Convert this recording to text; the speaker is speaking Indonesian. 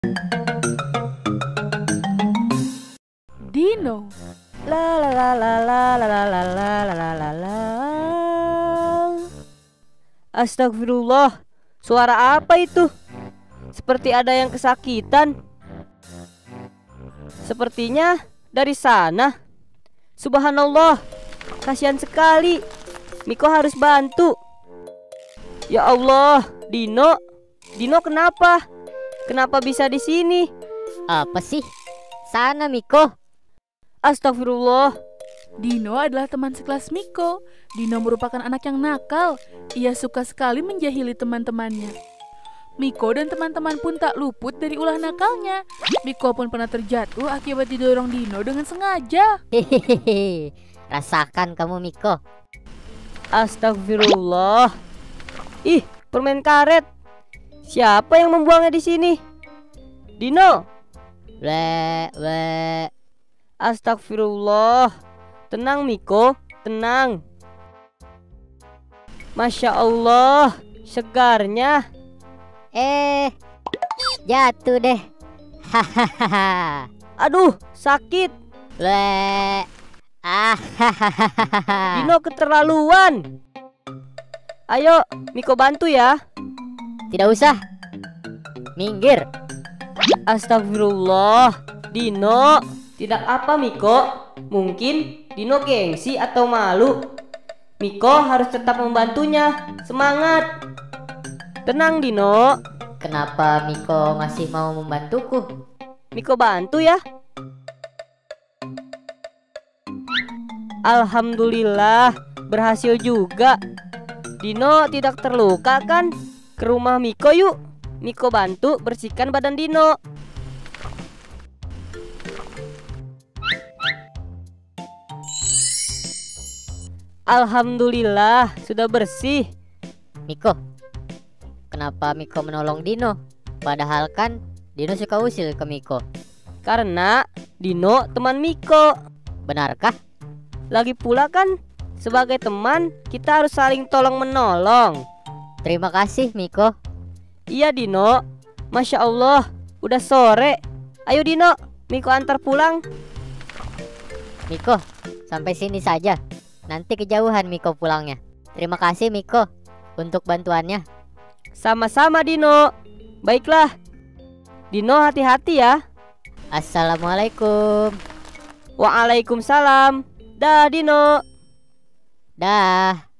Dino. La la la la la la la la la la la la. Astagfirullah, suara apa itu? Seperti ada yang kesakitan. Sepertinya dari sana. Subhanallah, kasihan sekali. Miko harus bantu. Ya Allah, Dino kenapa? Kenapa bisa di sini? Apa sih? Sana Miko. Astagfirullah. Dino adalah teman sekelas Miko. Dino merupakan anak yang nakal. Ia suka sekali menjahili teman-temannya. Miko dan teman-teman pun tak luput dari ulah nakalnya. Miko pun pernah terjatuh akibat didorong Dino dengan sengaja. Hehehe. Rasakan kamu Miko. Astagfirullah. Ih, permen karet. Siapa yang membuangnya di sini? Dino. Le. Astagfirullah. Tenang Miko, tenang. Masya Allah, segarnya. Jatuh deh. Hahaha. Aduh, sakit. Le. Dino keterlaluan. Ayo, Miko bantu ya. Tidak usah. Minggir. Astagfirullah. Dino. Tidak apa Miko. Mungkin Dino gengsi atau malu. Miko harus tetap membantunya. Semangat. Tenang Dino. Kenapa Miko masih mau membantuku? Miko bantu ya. Alhamdulillah, berhasil juga. Dino tidak terluka kan? Ke rumah Miko yuk. Miko bantu bersihkan badan Dino. Alhamdulillah, sudah bersih. Miko, kenapa Miko menolong Dino? Padahal kan Dino suka usil ke Miko. Karena Dino teman Miko. Benarkah? Lagi pula kan sebagai teman kita harus saling tolong menolong. Terima kasih Miko. Iya Dino. Masya Allah, udah sore. Ayo Dino, Miko antar pulang. Miko, sampai sini saja. Nanti kejauhan Miko pulangnya. Terima kasih Miko untuk bantuannya. Sama-sama Dino. Baiklah. Dino hati-hati ya. Assalamualaikum. Waalaikumsalam. Dah Dino. Dah.